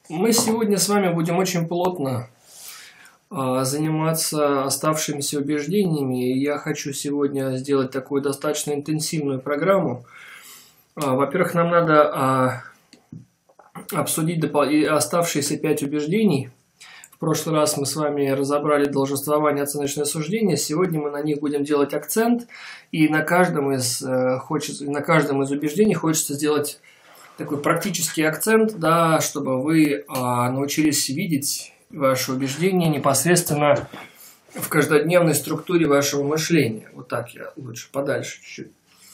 Мы сегодня с вами будем очень плотно заниматься оставшимися убеждениями. И я хочу сегодня сделать такую достаточно интенсивную программу. Во-первых, нам надо обсудить оставшиеся 5 убеждений. В прошлый раз мы с вами разобрали долженствование и оценочное суждение. Сегодня мы на них будем делать акцент. И на каждом из убеждений хочется сделать такой практический акцент, да, чтобы вы научились видеть ваши убеждения непосредственно в каждодневной структуре вашего мышления. Вот так я лучше подальше чуть-чуть.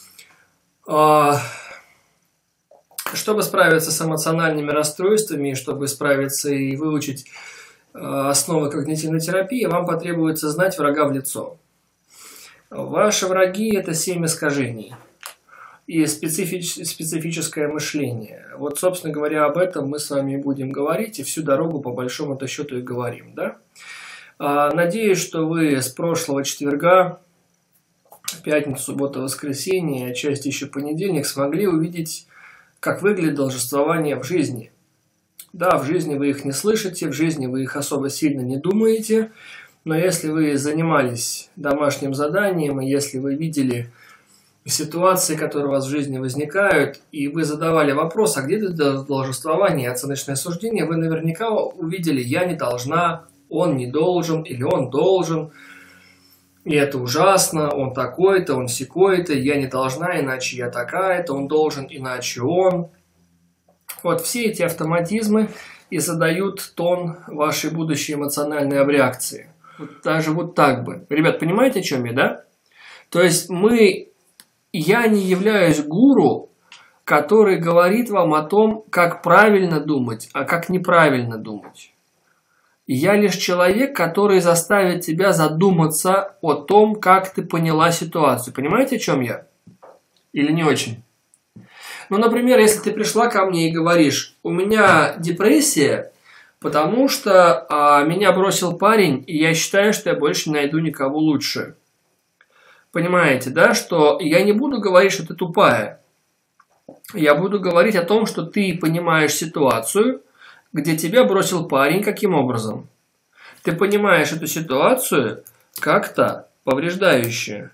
Чтобы справиться с эмоциональными расстройствами, чтобы справиться и выучить основы когнитивной терапии, вам потребуется знать врага в лицо. Ваши враги – это 7 искажений и специфическое мышление. Вот, собственно говоря, об этом мы с вами будем говорить, и всю дорогу по большому-то счету и говорим. Да? Надеюсь, что вы с прошлого четверга, пятницу, субботу, воскресенье, отчасти еще понедельник, смогли увидеть, как выглядит долженствование в жизни. Да, в жизни вы их не слышите, в жизни вы их особо сильно не думаете, но если вы занимались домашним заданием, и если вы видели ситуации, которые у вас в жизни возникают, и вы задавали вопрос, а где это долженствование и оценочное суждение, вы наверняка увидели «я не должна», «он не должен» или «он должен», и это ужасно, «он такой-то», «он сякой-то», «я не должна, иначе я такая-то», «он должен, иначе он». Вот все эти автоматизмы и задают тон вашей будущей эмоциональной реакции. Вот даже вот так бы. Ребят, понимаете, о чем я, да? То есть я не являюсь гуру, который говорит вам о том, как правильно думать, а как неправильно думать. Я лишь человек, который заставит тебя задуматься о том, как ты поняла ситуацию. Понимаете, о чем я? Или не очень? Ну, например, если ты пришла ко мне и говоришь, у меня депрессия, потому что меня бросил парень, и я считаю, что я больше не найду никого лучше. Понимаете, да, что я не буду говорить, что ты тупая. Я буду говорить о том, что ты понимаешь ситуацию, где тебя бросил парень, каким образом. Ты понимаешь эту ситуацию как-то повреждающую,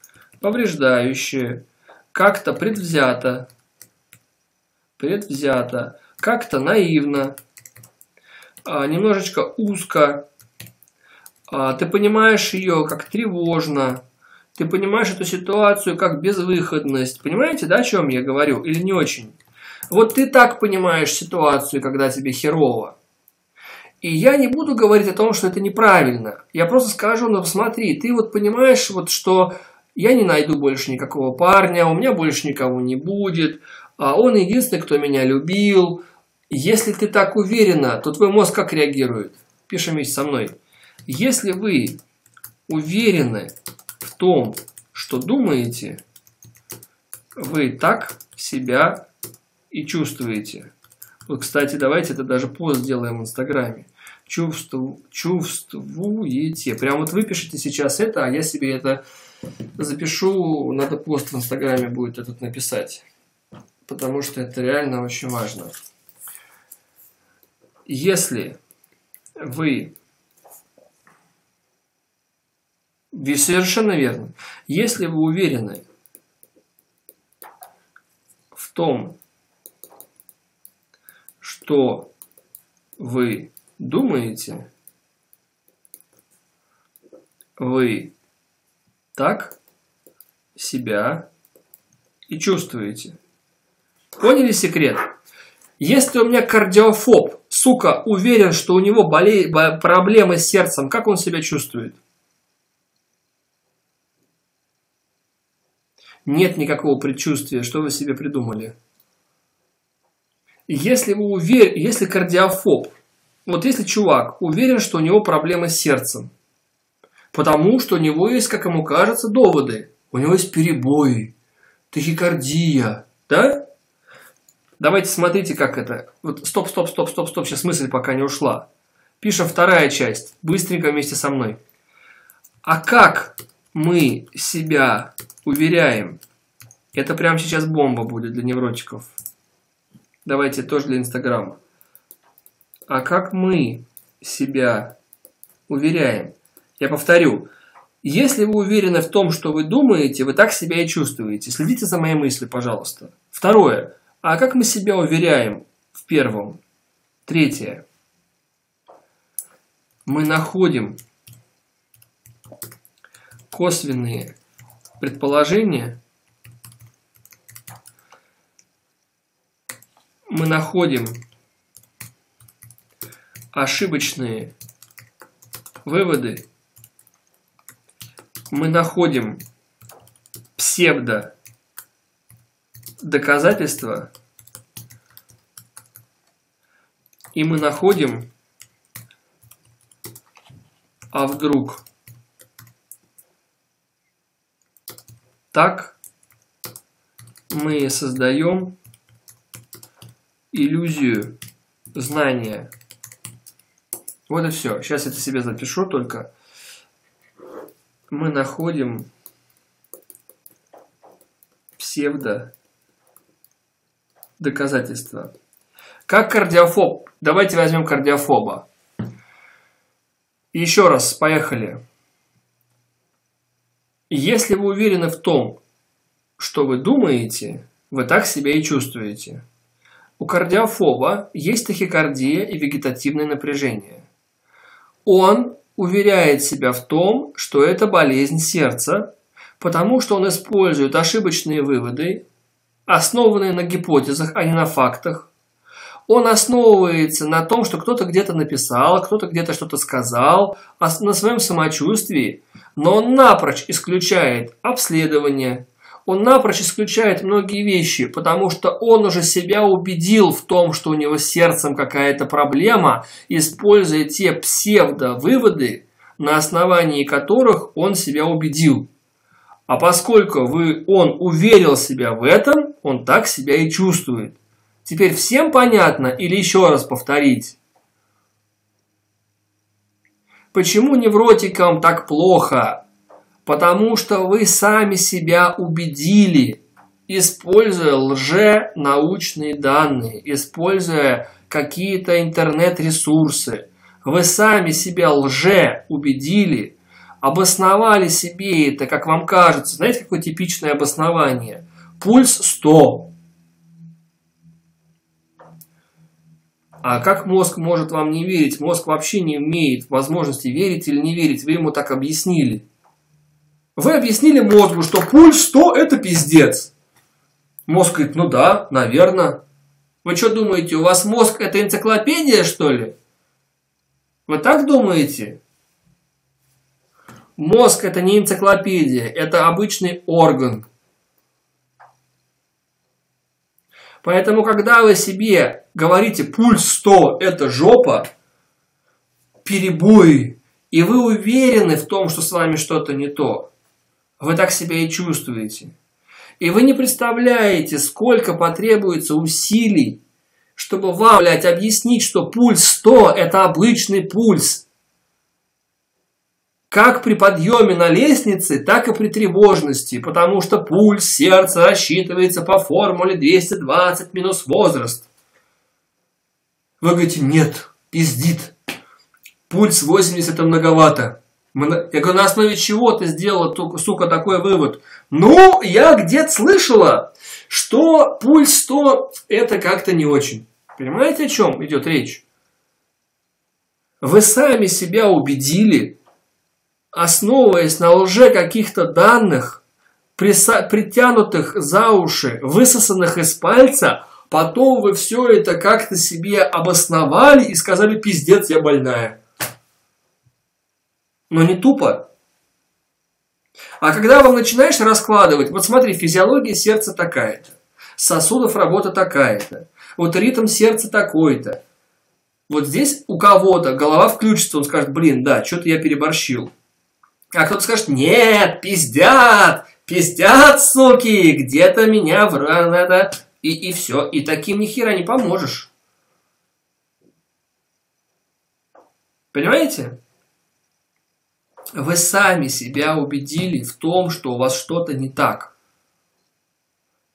как-то предвзято, как-то наивно, немножечко узко. Ты понимаешь ее как тревожно. Ты понимаешь эту ситуацию как безвыходность. Понимаете, да, о чем я говорю? Или не очень? Вот ты так понимаешь ситуацию, когда тебе херово. И я не буду говорить о том, что это неправильно. Я просто скажу, ну смотри, ты вот понимаешь, вот, что я не найду больше никакого парня, у меня больше никого не будет, а он единственный, кто меня любил. Если ты так уверена, то твой мозг как реагирует? Пишем вместе со мной. Если вы уверены в том, что думаете, вы так себя и чувствуете. Вот, кстати, давайте это даже пост сделаем в Инстаграме. Чувствуете. Прям вот вы пишите сейчас это, а я себе это запишу. Надо пост в Инстаграме будет этот написать. Потому что это реально очень важно. Если вы... Совершенно верно. Если вы уверены в том, что вы думаете, вы так себя и чувствуете. Поняли секрет? Если у меня кардиофоб, сука, уверен, что у него проблемы с сердцем, как он себя чувствует? Нет никакого предчувствия, что вы себе придумали. Если кардиофоб, вот если чувак уверен, что у него проблемы с сердцем, потому что у него есть, как ему кажется, доводы, у него есть перебои, тахикардия, да? Давайте смотрите, как это. Вот стоп, сейчас мысль пока не ушла. Пишем вторая часть, быстренько вместе со мной. А как мы себя уверяем? Это прямо сейчас бомба будет для невротиков. Давайте тоже для Инстаграма. А как мы себя уверяем? Я повторю. Если вы уверены в том, что вы думаете, вы так себя и чувствуете. Следите за моей мыслью, пожалуйста. Второе. А как мы себя уверяем в первом? Третье. Мы находим косвенные предположения. Мы находим ошибочные выводы. Мы находим псевдодоказательства. И мы находим, а вдруг так мы создаем иллюзию знания. Вот и все. Сейчас это себе запишу только. Мы находим псевдодоказательства. Как кардиофоб. Давайте возьмем кардиофоба. Еще раз, поехали. Если вы уверены в том, что вы думаете, вы так себя и чувствуете. У кардиофоба есть тахикардия и вегетативное напряжение. Он уверяет себя в том, что это болезнь сердца, потому что он использует ошибочные выводы, основанные на гипотезах, а не на фактах. Он основывается на том, что кто-то где-то написал, кто-то где-то что-то сказал, на своем самочувствии, но он напрочь исключает обследование, он напрочь исключает многие вещи, потому что он уже себя убедил в том, что у него с сердцем какая-то проблема, используя те псевдовыводы, на основании которых он себя убедил. А поскольку он уверил себя в этом, он так себя и чувствует. Теперь всем понятно или еще раз повторить? Почему невротикам так плохо? Потому что вы сами себя убедили, используя лженаучные данные, используя какие-то интернет-ресурсы. Вы сами себя лжеубедили, обосновали себе это, как вам кажется. Знаете, какое типичное обоснование? Пульс 100. А как мозг может вам не верить? Мозг вообще не имеет возможности верить или не верить. Вы ему так объяснили. Вы объяснили мозгу, что пульс 100 это пиздец. Мозг говорит, ну да, наверное. Вы что думаете, у вас мозг это энциклопедия, что ли? Вы так думаете? Мозг это не энциклопедия, это обычный орган. Поэтому, когда вы себе говорите пульс 100 это жопа, перебои, и вы уверены в том, что с вами что-то не то, вы так себя и чувствуете. И вы не представляете, сколько потребуется усилий, чтобы вам, объяснить, что пульс 100 это обычный пульс. Как при подъеме на лестнице, так и при тревожности, потому что пульс сердца рассчитывается по формуле 220 минус возраст. Вы говорите, нет, пиздит, пульс 80 это многовато. Я говорю, на основе чего ты сделала, сука, такой вывод? Ну, я где-то слышала, что пульс 100 это как-то не очень. Понимаете, о чем идет речь? Вы сами себя убедили, основываясь на лже каких-то данных, притянутых за уши, высосанных из пальца, потом вы все это как-то себе обосновали и сказали, пиздец, я больная. Но не тупо. А когда вам начинаешь раскладывать, вот смотри, физиология сердца такая-то, сосудов работа такая-то, вот ритм сердца такой-то. Вот здесь у кого-то голова включится, он скажет, блин, да, что-то я переборщил. А кто-то скажет, нет, пиздят, суки, где-то меня надо, и все. И таким ни хера не поможешь. Понимаете? Вы сами себя убедили в том, что у вас что-то не так,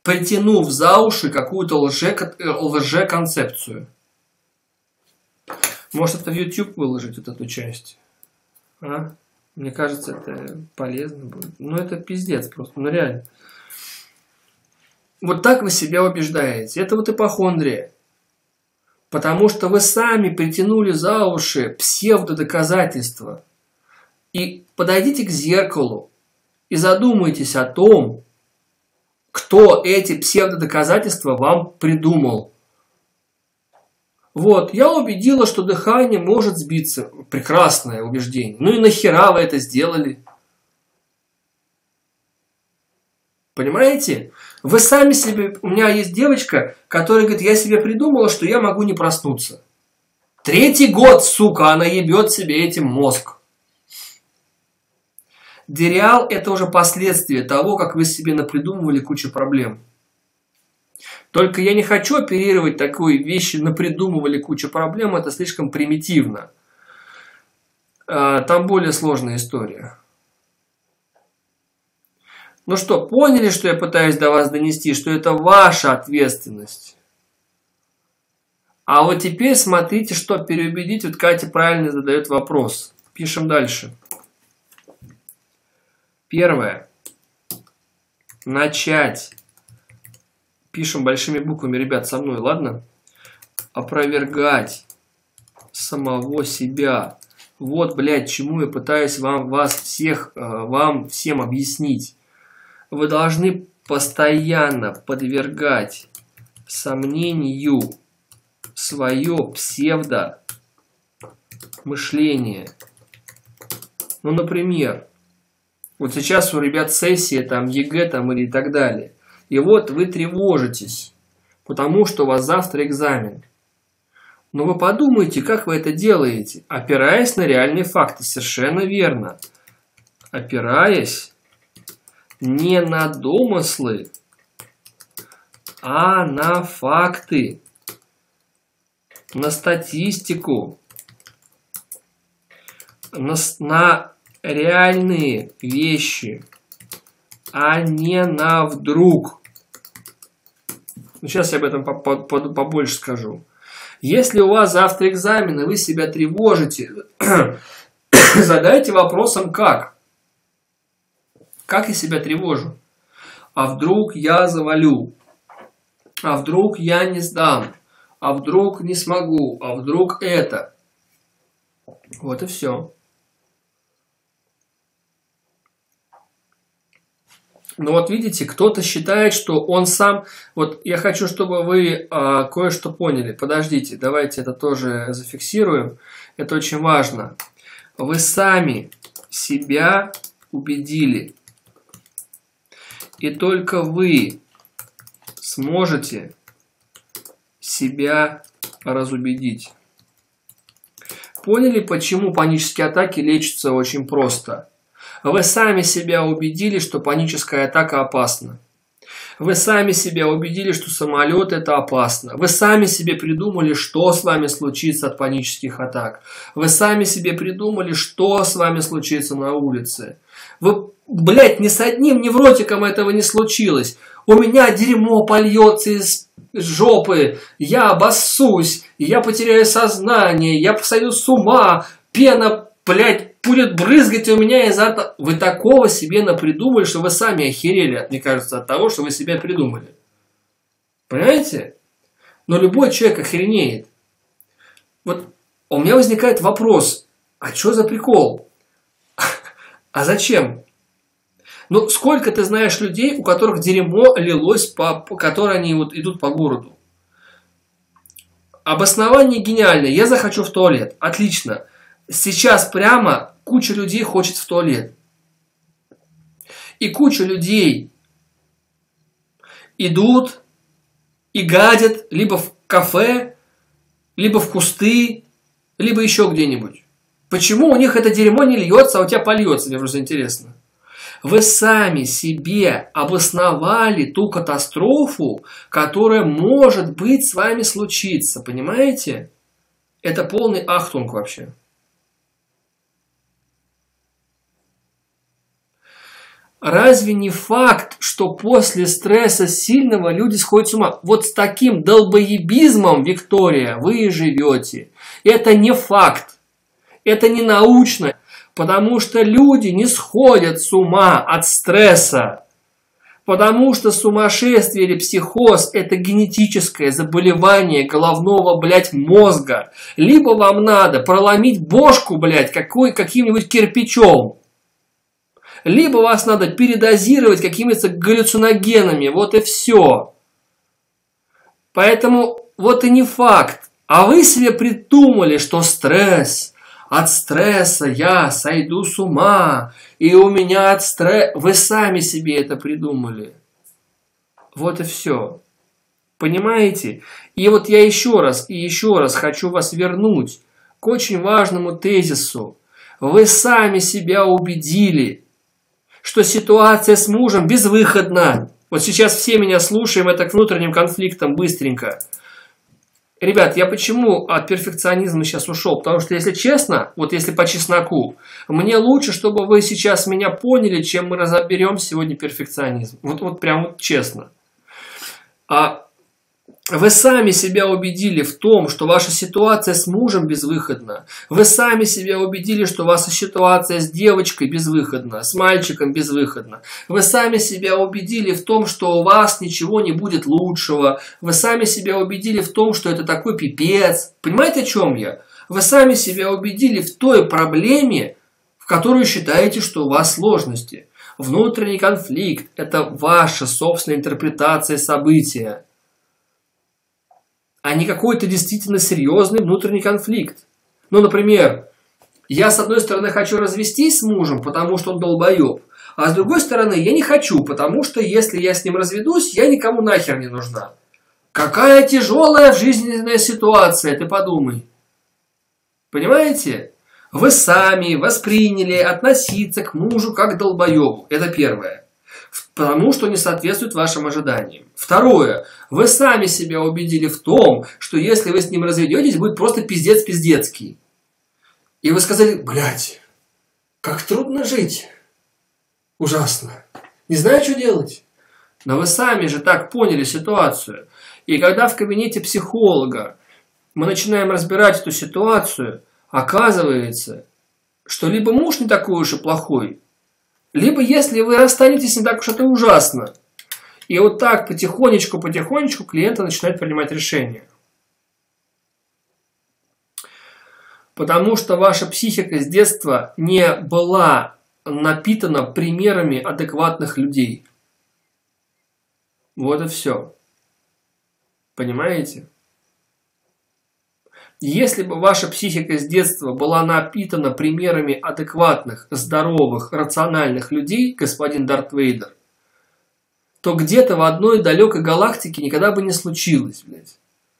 притянув за уши какую-то лжеконцепцию. Может, это в YouTube выложить, вот эту часть? А? Мне кажется, это полезно будет. Ну, это пиздец просто, ну реально. Вот так вы себя убеждаете. Это вот ипохондрия. Потому что вы сами притянули за уши псевдодоказательства. И подойдите к зеркалу и задумайтесь о том, кто эти псевдодоказательства вам придумал. Вот, я убедила, что дыхание может сбиться. Прекрасное убеждение. Ну и нахера вы это сделали? Понимаете? Вы сами себе... У меня есть девочка, которая говорит, я себе придумала, что я могу не проснуться. 3-й год, сука, она ебет себе этим мозг. Дереал – это уже последствия того, как вы себе напридумывали кучу проблем. Только я не хочу оперировать такой вещи, напридумывали кучу проблем, это слишком примитивно. Там более сложная история. Ну что, поняли, что я пытаюсь до вас донести, что это ваша ответственность? А вот теперь смотрите, что переубедить. Вот Катя правильно задает вопрос. Пишем дальше. Первое. Начать. Пишем большими буквами, ребят, со мной, ладно? Опровергать самого себя. Вот, блядь, чему я пытаюсь вам всем объяснить. Вы должны постоянно подвергать сомнению свое псевдомышление. Ну, например, вот сейчас у ребят сессия, там, ЕГЭ, там, или так далее. И вот вы тревожитесь, потому что у вас завтра экзамен. Но вы подумайте, как вы это делаете, опираясь на реальные факты. Совершенно верно. Опираясь не на домыслы, а на факты, на статистику, на реальные вещи, а не на вдруг. Сейчас я об этом побольше скажу. Если у вас завтра экзамен, и вы себя тревожите, задайте вопросом как. Как я себя тревожу? А вдруг я завалю? А вдруг я не сдам? А вдруг не смогу? А вдруг это? Вот и все. Но вот видите, кто-то считает, что он сам... Вот я хочу, чтобы вы кое-что поняли. Подождите, давайте это тоже зафиксируем. Это очень важно. Вы сами себя убедили. И только вы сможете себя разубедить. Поняли, почему панические атаки лечатся очень просто? Вы сами себя убедили, что паническая атака опасна. Вы сами себя убедили, что самолет это опасно. Вы сами себе придумали, что с вами случится от панических атак. Вы сами себе придумали, что с вами случится на улице. Вы, блядь, ни с одним невротиком этого не случилось. У меня дерьмо польется из жопы, я обоссусь, я потеряю сознание, я посойду с ума, пена, блядь, будет брызгать у меня изо рта. Вы такого себе напридумали, что вы сами охерели, мне кажется, от того, что вы себя придумали. Понимаете? Но любой человек охренеет. Вот у меня возникает вопрос, а что за прикол? А зачем? Ну, сколько ты знаешь людей, у которых дерьмо лилось, которые они вот идут по городу? Обоснование гениальное. Я захочу в туалет. Отлично. Сейчас прямо куча людей хочет в туалет. И куча людей идут и гадят либо в кафе, либо в кусты, либо еще где-нибудь. Почему у них это дерьмо не льется, а у тебя польется? Мне просто интересно. Вы сами себе обосновали ту катастрофу, которая может быть с вами случиться. Понимаете? Это полный ахтунг вообще. Разве не факт, что после стресса сильного люди сходят с ума? Вот с таким долбоебизмом, Виктория, вы и живете. Это не факт. Это не научно. Потому что люди не сходят с ума от стресса. Потому что сумасшествие или психоз – это генетическое заболевание головного, блядь, мозга. Либо вам надо проломить бошку, блядь, каким-нибудь кирпичом. Либо вас надо передозировать какими-то галлюциногенами. Вот и все. Поэтому вот и не факт. А вы себе придумали, что стресс, от стресса я сойду с ума, и у меня от стресса... Вы сами себе это придумали. Вот и все. Понимаете? И вот я еще раз хочу вас вернуть к очень важному тезису. Вы сами себя убедили, что ситуация с мужем безвыходна. Вот сейчас все меня слушаем, это к внутренним конфликтам быстренько. Ребят, я почему от перфекционизма сейчас ушел? Потому что, если честно, вот если по чесноку, мне лучше, чтобы вы сейчас меня поняли, чем мы разоберем сегодня перфекционизм. Вот прям вот честно. Вы сами себя убедили в том, что ваша ситуация с мужем безвыходна. Вы сами себя убедили, что ваша ситуация с девочкой безвыходна, с мальчиком безвыходна. Вы сами себя убедили в том, что у вас ничего не будет лучшего. Вы сами себя убедили в том, что это такой пипец. Понимаете, о чем я? Вы сами себя убедили в той проблеме, в которую считаете, что у вас сложности. Внутренний конфликт – это ваша собственная интерпретация события, а не какой-то действительно серьезный внутренний конфликт. Ну, например, я с одной стороны хочу развестись с мужем, потому что он долбоеб, а с другой стороны я не хочу, потому что если я с ним разведусь, я никому нахер не нужна. Какая тяжелая жизненная ситуация, ты подумай. Понимаете? Вы сами восприняли относиться к мужу как к долбоебу. Это первое. Потому что не соответствует вашим ожиданиям. Второе. Вы сами себя убедили в том, что если вы с ним разведетесь, будет просто пиздец пиздецкий. И вы сказали, блядь, как трудно жить. Ужасно. Не знаю, что делать. Но вы сами же так поняли ситуацию. И когда в кабинете психолога мы начинаем разбирать эту ситуацию, оказывается, что либо муж не такой уж и плохой, либо если вы расстанетесь, не так уж это ужасно. И вот так потихонечку клиенты начинают принимать решения. Потому что ваша психика с детства не была напитана примерами адекватных людей. Вот и все. Понимаете? Если бы ваша психика с детства была напитана примерами адекватных, здоровых, рациональных людей, господин Дарт Вейдер, то где-то в одной далекой галактике никогда бы не случилось, блядь.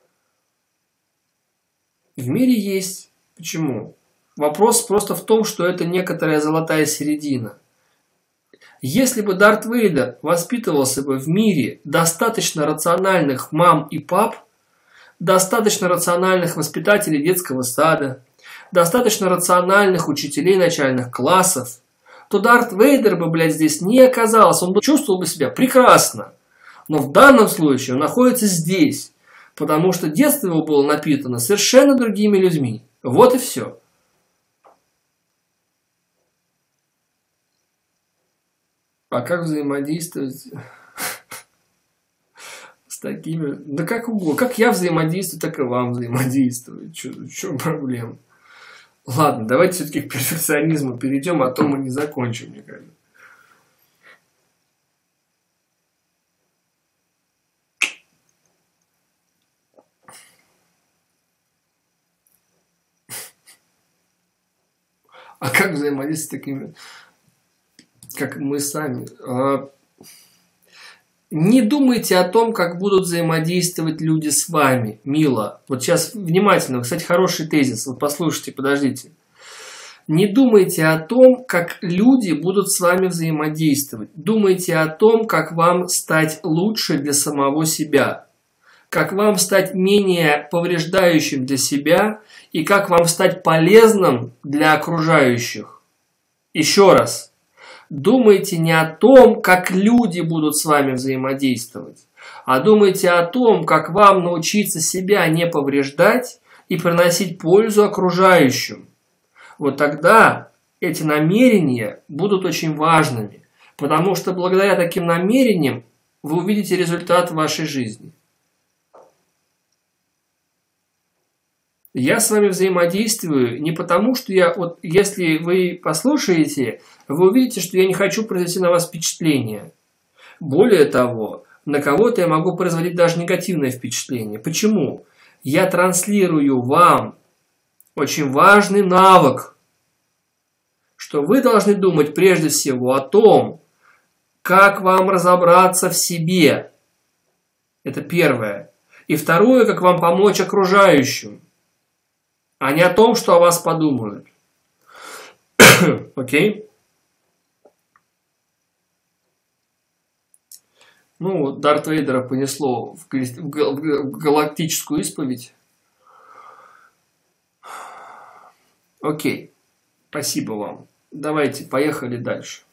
В мире есть. Почему? Вопрос просто в том, что это некоторая золотая середина. Если бы Дарт Вейдер воспитывался бы в мире достаточно рациональных мам и пап, достаточно рациональных воспитателей детского сада, достаточно рациональных учителей начальных классов, то Дарт Вейдер бы, блядь, здесь не оказался. Он бы чувствовал бы себя прекрасно. Но в данном случае он находится здесь, потому что детство его было напитано совершенно другими людьми. Вот и все. А как взаимодействовать с такими... Да как угодно. Как я взаимодействую, так и вам взаимодействовать. В чем проблема? Ладно, давайте все-таки к перфекционизму перейдем, а то мы не закончим, мне кажется. А как взаимодействовать с такими, как мы сами? Не думайте о том, как будут взаимодействовать люди с вами, мило. Вот сейчас внимательно, кстати, хороший тезис. Вот послушайте, подождите. Не думайте о том, как люди будут с вами взаимодействовать. Думайте о том, как вам стать лучше для самого себя. Как вам стать менее повреждающим для себя и как вам стать полезным для окружающих. Еще раз. Думайте не о том, как люди будут с вами взаимодействовать, а думайте о том, как вам научиться себя не повреждать и приносить пользу окружающим. Вот тогда эти намерения будут очень важными, потому что благодаря таким намерениям вы увидите результат в вашей жизни. Я с вами взаимодействую не потому, что если вы послушаете, вы увидите, что я не хочу произвести на вас впечатление. Более того, на кого-то я могу производить даже негативное впечатление. Почему? Я транслирую вам очень важный навык, что вы должны думать прежде всего о том, как вам разобраться в себе. Это первое. И второе, как вам помочь окружающим, а не о том, что о вас подумают. Окей? Ну, Дарта Вейдера понесло в галактическую исповедь. Окей. Спасибо вам. Давайте, поехали дальше.